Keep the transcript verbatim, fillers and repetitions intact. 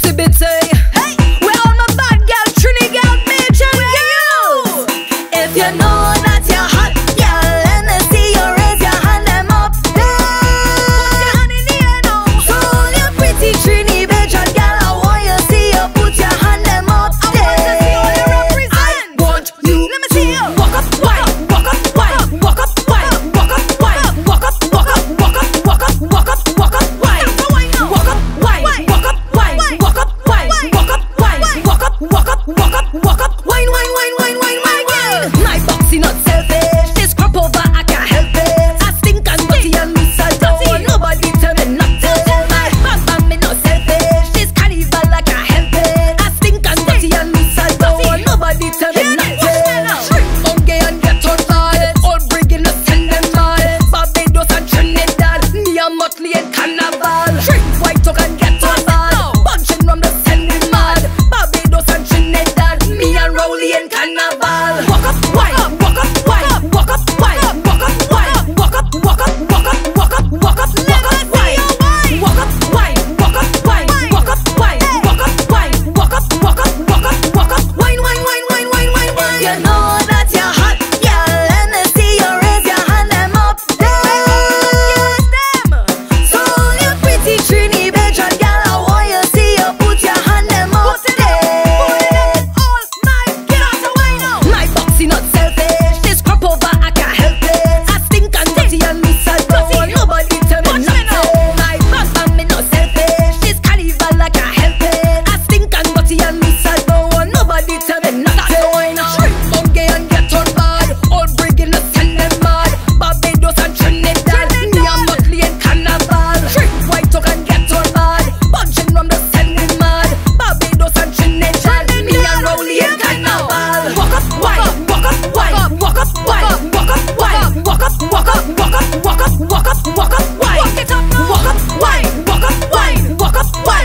Exhibit say, hey, where all my bad girl, Trini girl, bitch and girls. If you know that you're hot, girl, let me see you raise your hand them up there. Put your hand in the air now. So you pretty Trini bitch and girl, I want you see you put your hand them up there. I want to see all you represent. I want you. Let me see you. Walk up, wine, walk up, wine, walk up, wine, walk up, wine, walk up, walk up, walk up, walk up, walk up, walk up, wine, walk up, wine, walk up, wine, walk up, wine, walk up, wine, walk up, walk up, walk up, walk up, wine, wine, wine, wine, wine, wine, wine. My boxy not selfish. This crop over I can't help it. I stink and dirty and miss a door. Nobody tell me not to. My bam bam me not selfish. This carnival I can't help it. I stink and dirty and miss a door. Nobody tell me not to. Shrink monkey and get on bad. All bringing us send them mad. Barbados and Trinidad. Me and Motley and Carnival. Shrink white talk and get on bad. Bunching from the send them mad. Barbados and Trinidad. Me and Rowley and Carnival. Walk up, wine, walk up, wine, walk up, wine, walk up, wine, walk up, walk up, walk up, walk up, walk up, walk up, wine, walk up, wine, walk up, wine, walk up, wine, walk up, wine, walk up, walk up, walk up, walk up, wine, wine, wine, wine, wine, wine, wine. You know that you're hot, girl. Let me see you raise your hand them up there. So you pretty Trini bitch and girl, I want you see you put your hand them up there. All my girls are wine now. My boxy not selfish. This crop over I can't help it. I stink and dirty and miss a door. Nobody tell me not to. My bam bam me not selfish. This carnival I can't help it. I stink and dirty and miss a door. Nobody tell me not to. Shrink monkey and get on bad. All bringing us send them mad. Barbados and Trinidad. Me and Motley and Carnival. Shrink white talk and get on bad. Bunching from the send them mad. Barbados and Trinidad. Me and Rowley and Carnival. Walk up, wine, walk up, wine, walk up, wine, walk up, wine, walk up, walk up, walk up, walk up, walk up, walk up, wine, walk up, wine, walk up, wine, walk up, wine,